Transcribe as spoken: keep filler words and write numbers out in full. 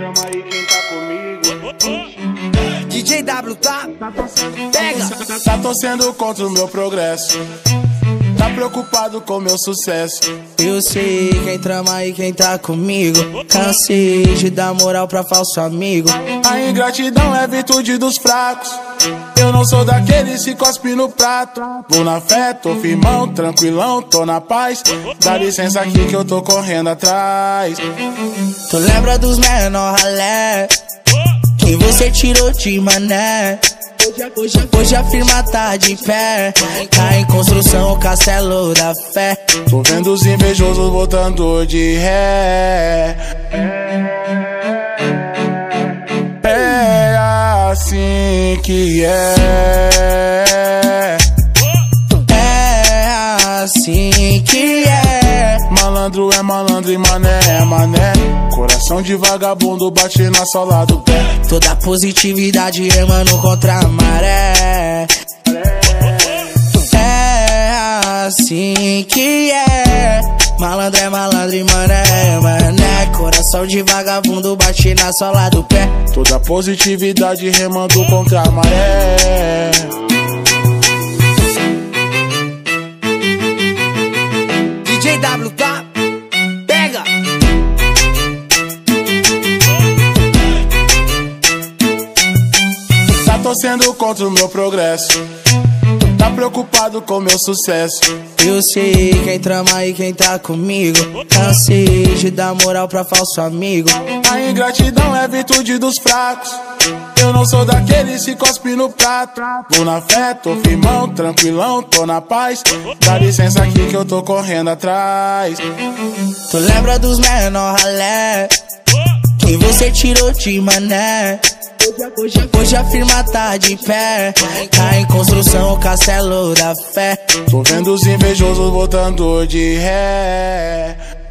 trama aí quem tá comigo. D J W, tá? Pega! Tá torcendo contra o meu progresso, tá preocupado com meu sucesso. Eu sei quem trama e quem tá comigo. Cansei de dar moral pra falso amigo. A ingratidão é virtude dos fracos. Eu não sou daqueles que cospe no prato. Vou na fé, tô firmão, tranquilão, tô na paz. Dá licença aqui que eu tô correndo atrás. Tu lembra dos menor ralé que você tirou de mané? Hoje, hoje a firma tá de pé, tá em construção o castelo da fé. Tô vendo os invejosos voltando de ré. É assim que é. É assim que é. Malandro é malandro e mané é mané. Coração de vagabundo bate na sola do pé. Toda positividade remando contra a maré. É assim que é. Malandro é malandro e mané é mané. Coração de vagabundo bate na sola do pé. Toda positividade remando contra a maré. D J W, tá? Pega! Tá torcendo contra o meu progresso, tá preocupado com meu sucesso. Eu sei quem trama e quem tá comigo. Cansei de dar moral pra falso amigo. A ingratidão é virtude dos fracos. Eu não sou daqueles que cospe no prato. Vou na fé, tô firmão, tranquilão, tô na paz. Dá licença aqui que eu tô correndo atrás. Tu lembra dos menor ralé que você tirou de mané? Hoje, hoje a firma tá de pé, tá em construção o castelo da fé. Tô vendo os invejosos voltando de ré.